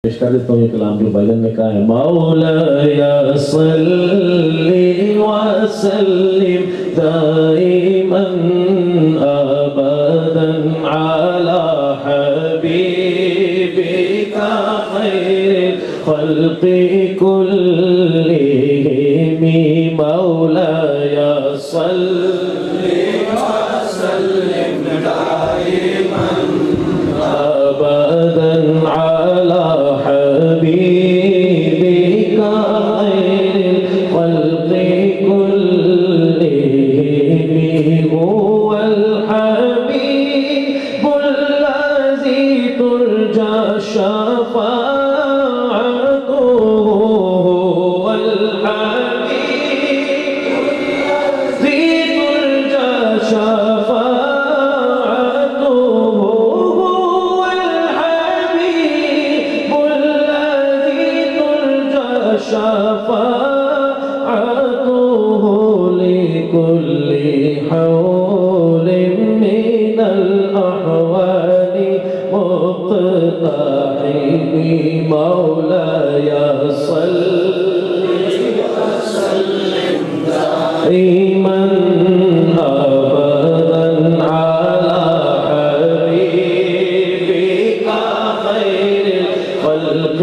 پیش کر دیتا ہوں یہ کلام جو بھائی جان نے کہا ہے مولا صلی وسلم دائما ابدا علی حبیبک خیر الخلق کلہم مولا صلی وسلم دائما ابدا علی حبيبك خير الخلق كلهم هو الحبيب الذي ترجى شفاعته هو الحبيب الذي ترجى شفاعته هو الحبيب الذي ترجى شفاعته لكل حول من الأحوال مقتحم مولاي صل وسلم دائما أبدا على حبيبك خير الخلق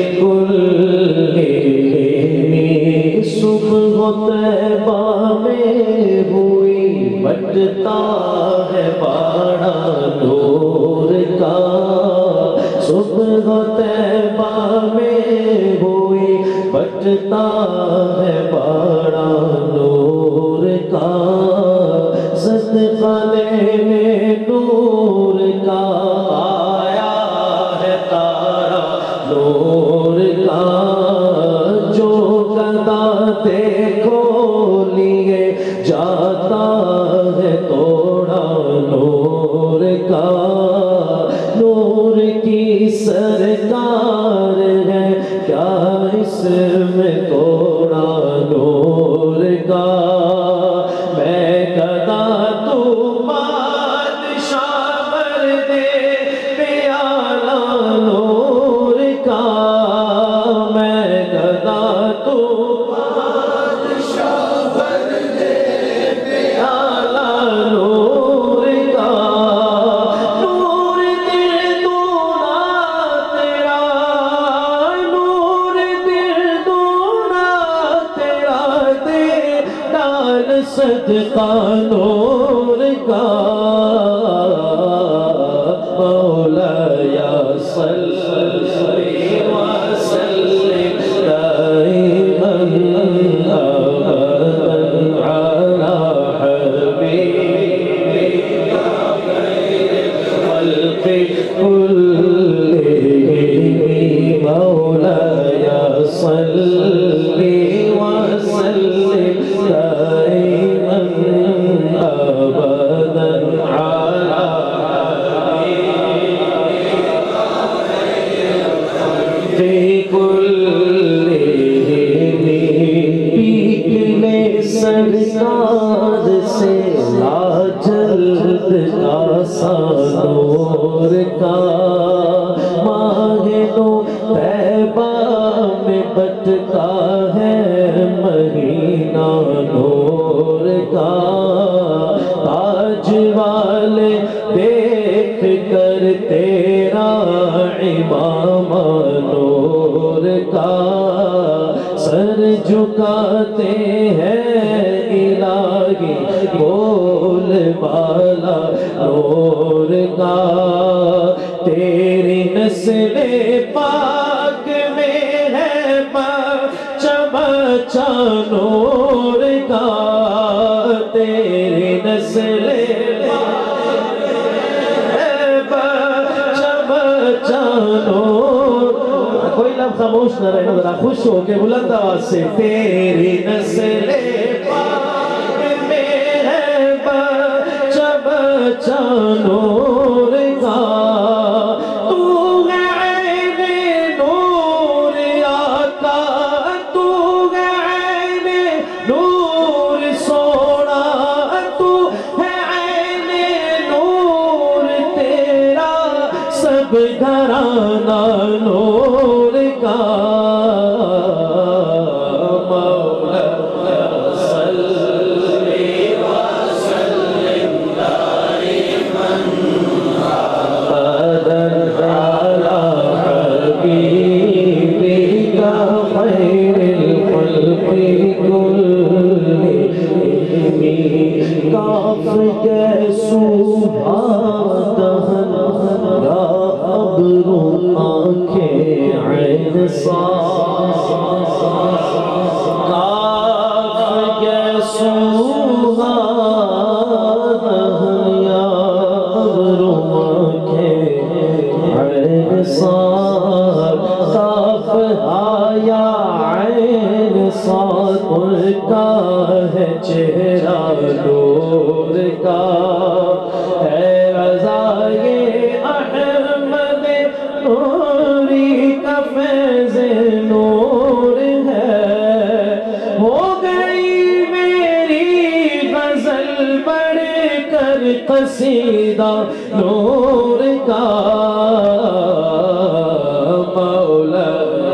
كلهم صبح طیبہ میں ہوئی بٹتا ہے باڑا نور کا صبح طیبہ میں ہوئی بٹتا ہے باڑا نور کا صدقہ لینے نور کا آیا ہے تارا نور کا جو گدا دیکھو لیے جاتا ہے توڑا نور کا نور کی سرکار ہے کیا اس میں توڑا نور کا میں گدا تو بادشاہ بر دے پیالہ نور کا میں گدا تو بادشاہ بر دے پیالہ نور کا نور دل دونا تیرا نور دل دونا تیرا دے ڈال صدقہ نور کا مولاي صلی وسلم دائما ابدا على حبيبك خير الخلق كلهم مولاي صلی وسلم دائما ابدا على سرکار سے لاجلد کا سانور کا ماہنو طیبہ میں بٹتا ہے مہینہ نور کا تاج والے دیکھ کر تیرا امامہ نور کا سر جھکاتے ہیں الہی بول بالا نور کا تیری نسل پاک میں ہے بچہ بچہ نور کا تیری نسل پاک میں ہے بچہ بچہ نور کوئی لفظ خاموش نہ رہنا ذرا خوش ہو کے بلند آواز سے تیری نسل پاک میں ہے بچہ بچہ نور کا تو ہے عین نور آقا تو ہے عین نور سونا تو ہے عین نور تیرا سب گھرانہ نور کاف کے صوبہ دہن یا ابرو آنکھیں عین صاف کاف کے صوبہ دہن یا ابرو آنکھیں عین صاف کاف آیا عین صاف ان کا ہے چہرہ نور کا ہے رضا یہ احمد نوری کا فیض نور ہے ہو گئی میری غزل بڑھ کر قصیدہ نور کا مولا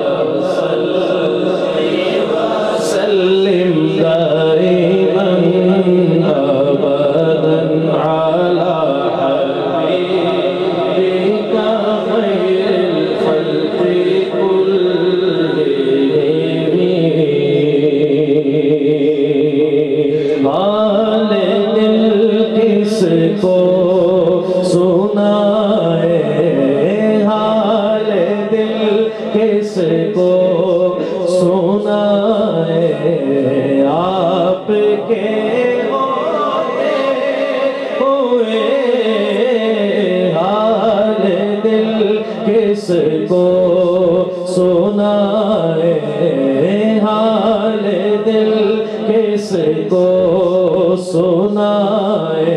کس کو سنائے آپ کے ہوتے ہوئے حال دل کس کو سنائے حال دل کس کو سنائے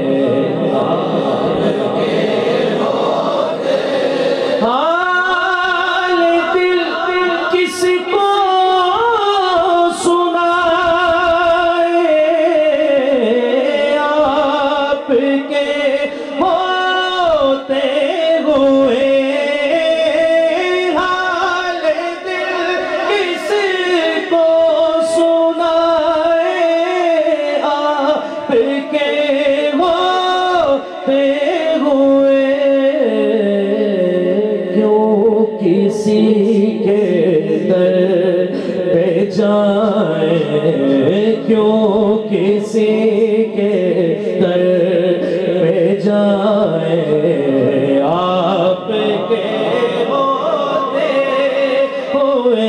کسی کے در پہ جائیں کیوں کسی کے در پہ جائیں آپ کے ہوتے ہوئے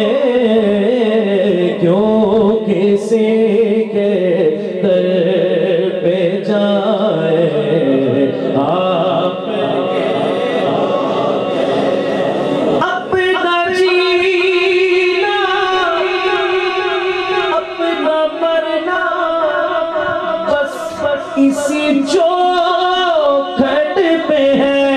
کیوں کسی کے در پہ جائیں آپ اسی چوکھٹ پہ ہے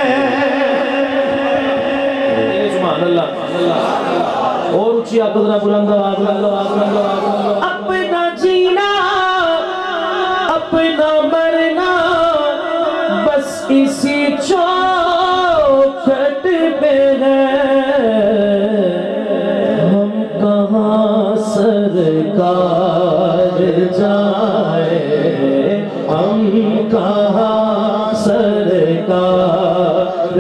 سبحان اللہ اور اچھی آقدرہ بلند آواز اپنا جینا اپنا مرنا بس اسی چوکھٹ پہ ہے ہم کہاں سرکار جائے ہم کہاں سرکار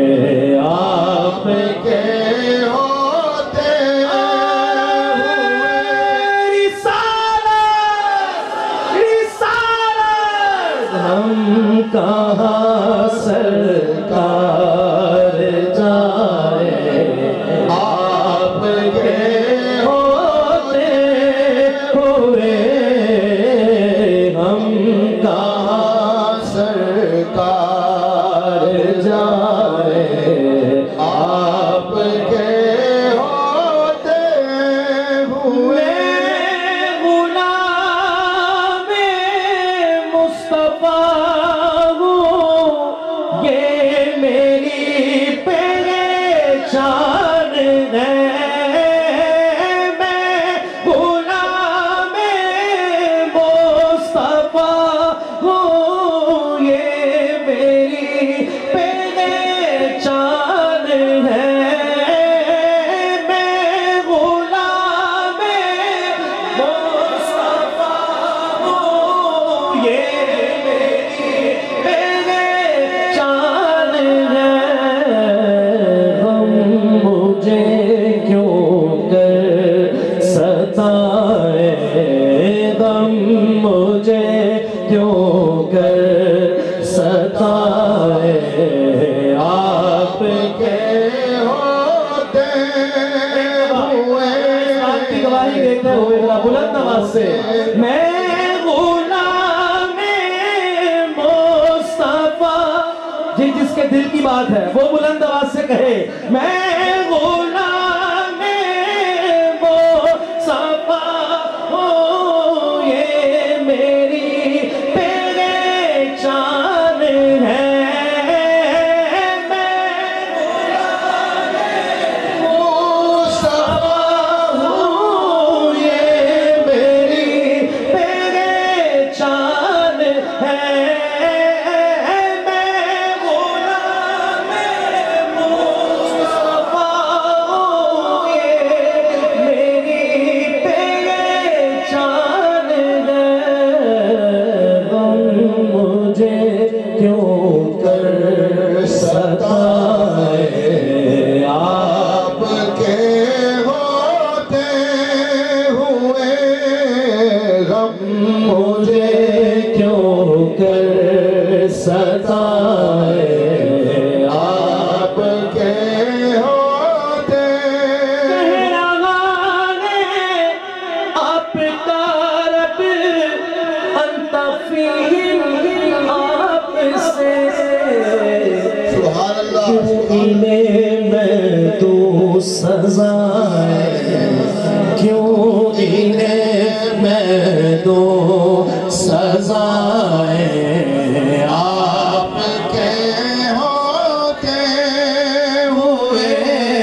جائیں آپ کے ہوتے ہوئے ہوتے ہوئے آپ کی گواہی دیتے ہوئے بلند آواز سے میں غلام مصطفیٰ، جس کے دل کی بات ہے وہ بلند آواز سے کہے میں غلام مصطفیٰ ہوں، یہ میری پہچان ہے، میں غلام مصطفیٰ ہوں، یہ میری پہچان ہے، کیوں انہیں میں دوں سزائیں، آپ کے ہوتے ہوئے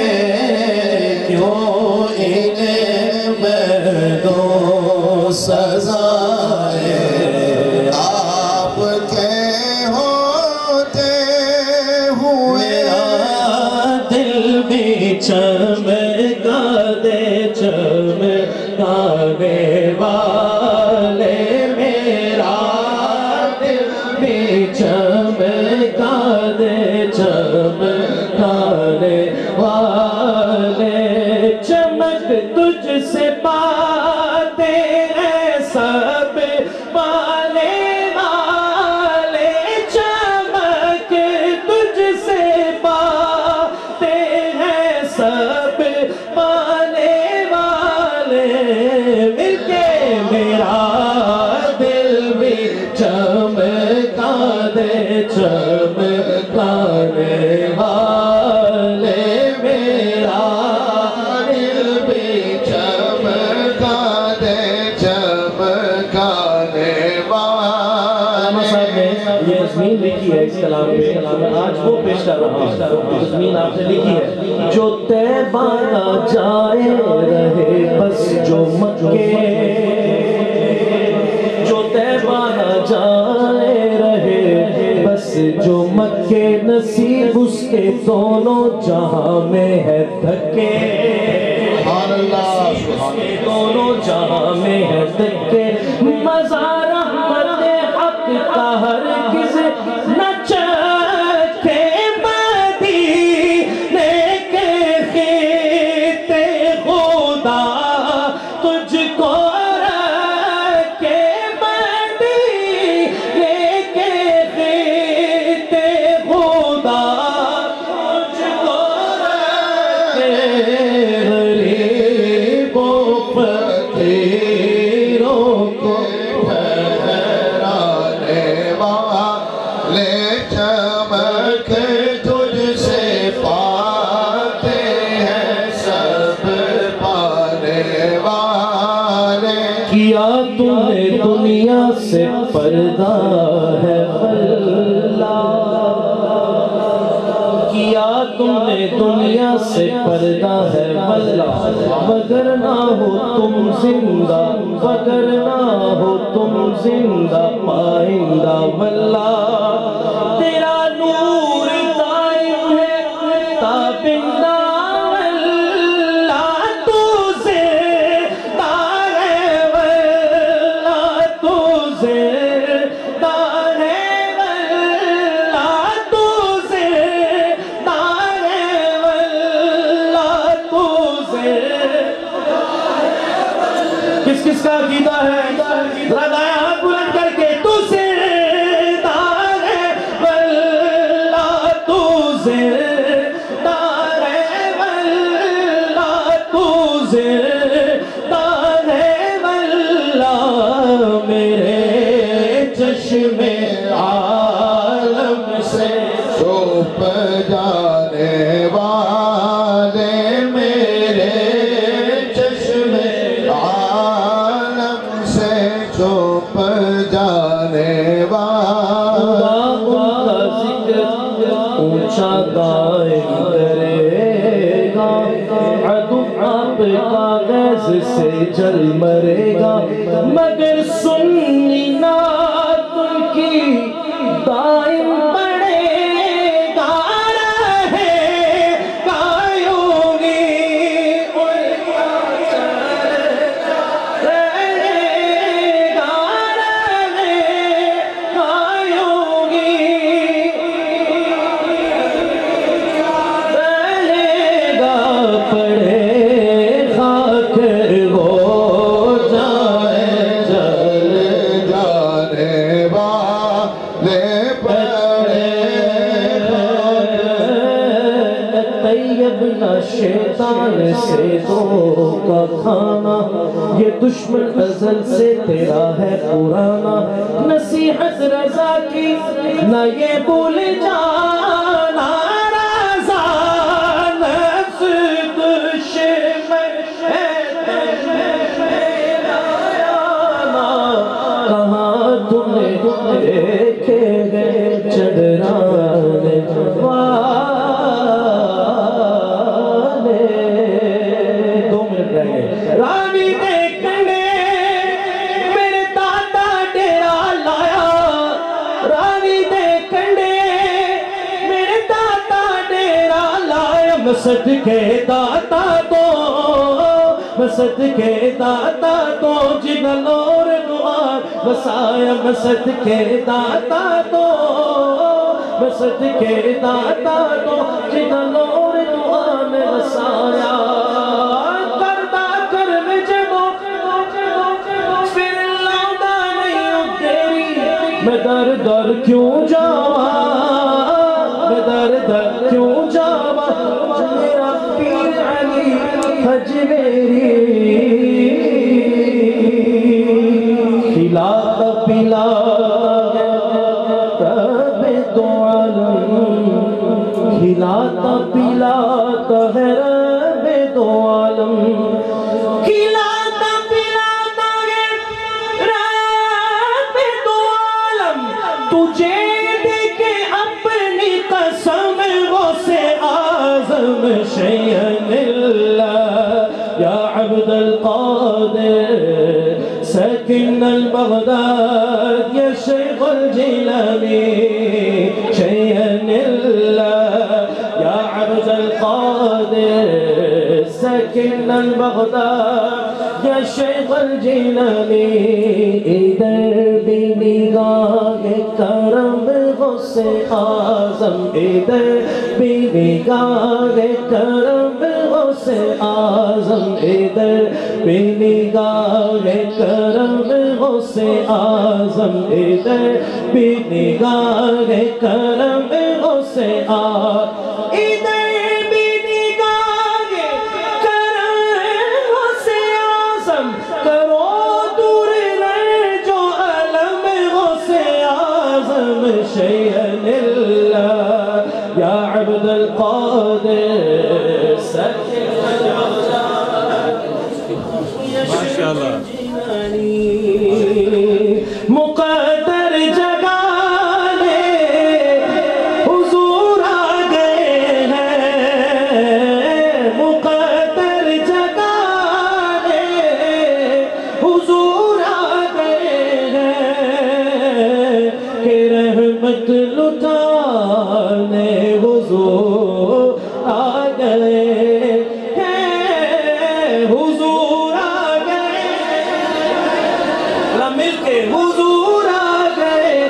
کیوں انہیں میں دوں سزائیں، آپ کے ہوتے ہوئے دل بھی چمکا دے چمکانے والے، میرا دل بھی چمکا دے چمکانے والے، چمک تجھ سے پاتے ہیں سب پانے والے، چمک تجھ سے پاتے ہیں سب پانے والے، مل کے میرا دل بھی چمکا دے چمکانے والے، میرا دل بھی چمکا دے چمکانے والے۔ صاحب نے یہ تزمین لکھی ہے اس کلام پہ، میں آج وہ پیش کر رہا ہوں، تزمین آپ نے لکھی ہے، جو طیبہ نہ جائے رہے بس جو مکے، جو طیبہ نہ جائے رہے بس جو مکے، نصیب اس کے دونوں جہاں میں ہے دھکے، سبحان اللہ، اس کے دونوں جہاں میں ہے دھکے، مزہ رحمت حق کا ہرگز نہ چکھے، مدینے کے خطے خدا تجھ کو رکھے، مدینے کے خطے خدا تجھ کو رکھے، غریبوں فقیروں کو ٹھہرانے والے، چمک تجھ سے پاتے ہیں سب پانے والے، کیا تم نے دنیا سے پردہ ہے اللہ، کیا تم نے دنیا سے پردہ ہے واللہ، مگر نہ ہو تم زندہ، مگر نہ ہو تم زندہ پائندہ واللہ، تیرا نور دائم ہے تابندہ واللہ، تو زندہ ہے واللہ، تو زندہ ہے واللہ، تو زندہ ہے واللہ، تو زندہ ہے، کس کس کا عقیدہ ہے؟ ذرا دائیں ہاتھ بلند کر کے، تو زندہ ہے واللہ، تو زندہ ہے اب کاغذ سے جل مرے گا مگر سنی نعت ان کی دائم پڑے گا رہے گایوں گی ان کا رہے گا گایوں گی رہے گا پڑے خاک ہو جائے جل جانے والے پڑے طیب نہ شیطان سے دھوکا کھانا یہ دشمن ازل سے تیرا ہے پرانا نصیحت رضا کی نہ یہ بھول جانا رضا نفس دشمن کہاں تم نے دیکھے گئے چڑھرانے والے 2 منٹ رہ گئے رانی دیکھنے میرے دادا ڈیرا لایا رانی دیکھنے میرے دادا ڈیرا لایا میں صدقے داتا تو میں صدقے داتا تو جنہ نور دعا بسایا میں صدقے داتا تو میں صدقے داتا تو جنہ نور دعا میں بسایا کردہ کر میں جگو پھر لاؤں نہیں ہوں تیری میں در در کیوں جاوا میں در در کیوں جاوا میرا پیر علی حج میری کھلاتا پلاتا رب دو عالم کھلاتا پلاتا ہے رب دو عالم کھلاتا پلاتا ہے رب دو عالم تجھے دیکھے اپنی قسم غوث اعظم شیئن اللہ یا عبد القادر ساکن البغداد یا شیخ الجیلانی شیئن اللہ یا عبد القادر ساکن البغداد یا شیخ الجیلانی ادھر بھی نگاہ کرم غوث اعظم ادھر بھی نگاہ کرم غوث اعظم ادھر بھی نگاہ کرم غوث اعظم ادھر بھی نگاہ کرم غوث اعظم ادھر بھی نگاہ کرم غوث اعظم کرو دور رہ جو علم غوث اعظم شیئن اللہ یا عبد القادر مقدر جگانے حضور آ گئے ہیں مقدر جگانے حضور آ گئے ہیں کہ رحمت لٹانے حضور آ گئے ہیں حضور آ گئے مل کے حضور آ گئے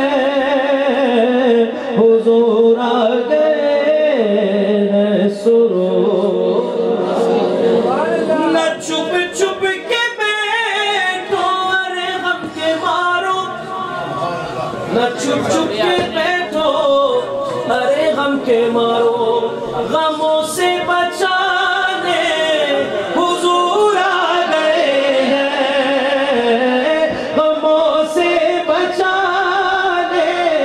ہیں حضور آ گئے ہیں سرور نہ چھپ چھپ کے بیٹھو ارے غم کے مارو نہ چھپ چھپ کے بیٹھو ارے غم کے مارو غموں سے بچانے حضور آ گئے ہیں غموں سے بچانے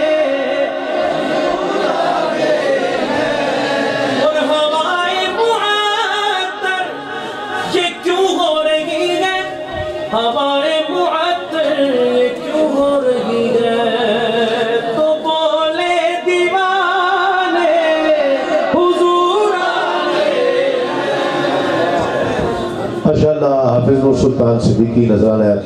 اور ہوائیں معطر یہ کیوں ہو رہی ہے ہوائیں معطر یہ کیوں ہو رہی ہے تو بولے دیوانے حضور آ گئے ماشاءاللہ حافظ نور سلطان صدیقی نذرانہ